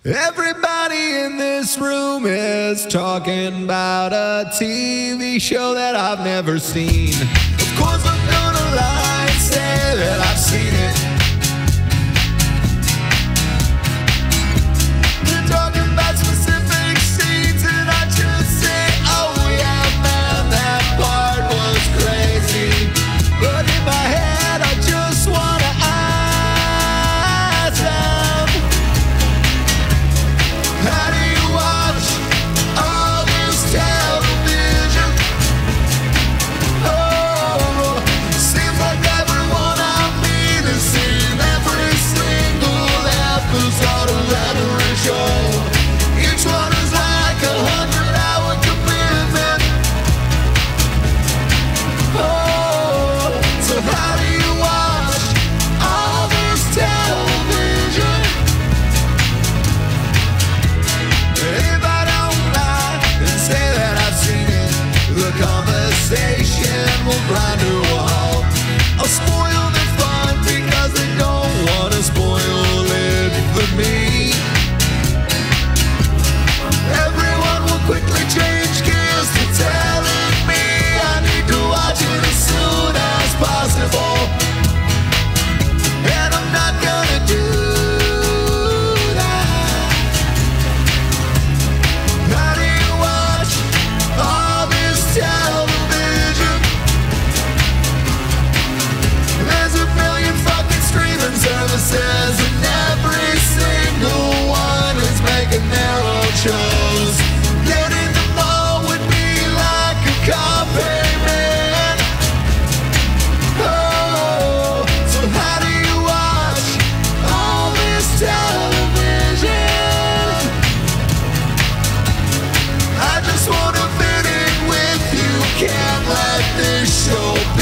Everybody in this room is talking about a TV show that I've never seen. Of course I'm gonna lie and say that I've seen it. They're talking about specific scenes and I just say, oh yeah man, that part was crazy. But in my head I just wanna ask them, how do you watch all this television? Oh, seems like everyone I meet has seen every single episode of every show. Each one is like 100-hour commitment. Oh, so how do you watch all this television? If I don't lie and say that I've seen it, the conversation will grind to a halt. I'll spoil the fun because they don't want to spoil it for me. Everyone will quickly change gears to telling me I need to watch it as soon as possible. And I'm not gonna do that. How do you watch all this television? There's a million fucking streaming services and every single one is making their own shows. Getting them all would be like a car payment. Oh, so how do you watch all this television? I just wanna fit in with you, can't let this show be